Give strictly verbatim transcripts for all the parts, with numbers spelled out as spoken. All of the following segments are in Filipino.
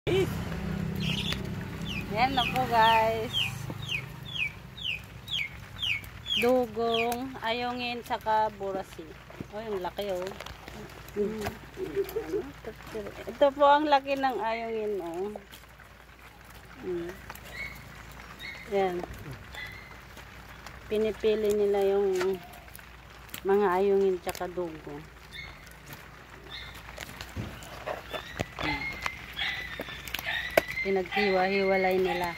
Yan na po guys. Dugong, ayungin, saka burasi. Oh, yung laki oh. Hmm. Ito po ang laki ng ayungin oh. Hmm. Yan. Pinipili nila yung mga ayungin tsaka dugong. Pinaghiwa-hiwalay nila.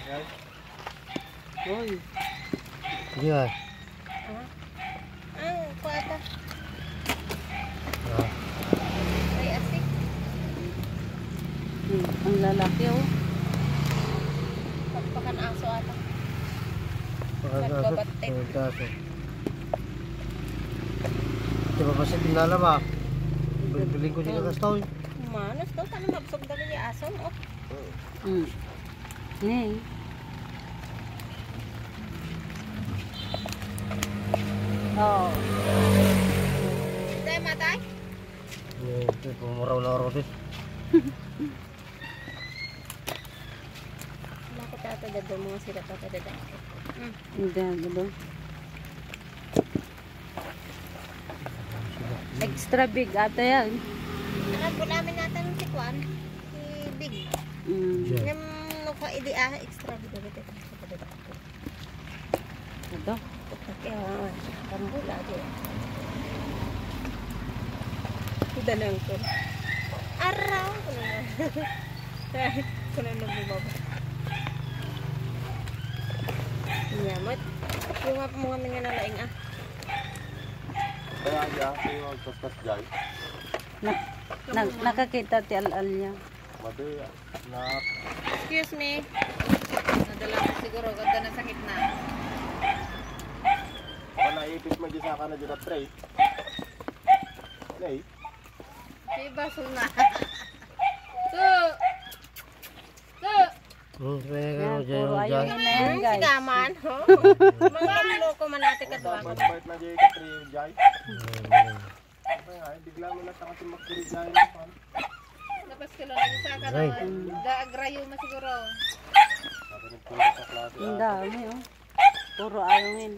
Uy. Yeah. Ah, ah, kuwata. Ah. Ay, asik. Hmm, ang lalaki oh. Pagpakan aso ata. Pagkakasot. Nagbabatik. Pagkakasot. Di ba kasi tinala ba? Biling ko dito kastoy. Manos daw, paano mabsog dali yung aso mo? Hmm. Hey. Oh. Tayo matay? Ito, pumuraw na rotis. Bakit ata dado mga sila ata dado? Hmm. Hindi, gado. Extra big ata yan. Alam po namin natin ng tikwan. Si Big. Mm. Yeah. Yung mukha idi ah, extra big. Ito, ito, ito. Ito. Kaya, pambula din. Dalang ko. Araw ko na lang. Ko na lang bumaba. Nyamot. Yung mga mga mga nalaing ah. Kaya aja, yung magkaskas dyan. Na, na, nakakita ti al-al niya. Mati, na Excuse me. Nadala ko siguro. Ganda na sakit na. baka naipit mo dyan sa ka na dyan at tray. Nay, May baso na. So. So. Hmm, kaya Yan, ka dyan puro dyan. ayungin na yan guys. Sigaman. Oh. Mga loko man natin ka to. bait na dyan ka tray dyan. Kaya nga, bigla mo na takot yung magkiri dyan. Tapos kilo lang isa ka Aray. naman. Daagrayo mo siguro. Sabi ng puro sa klase. Ang dami oh. Puro ayungin.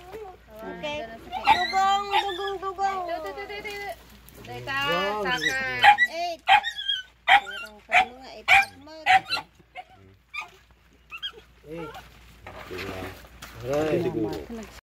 Okay. Dugong, dugong, dugong. Dito, dito, dito. Dito, saka.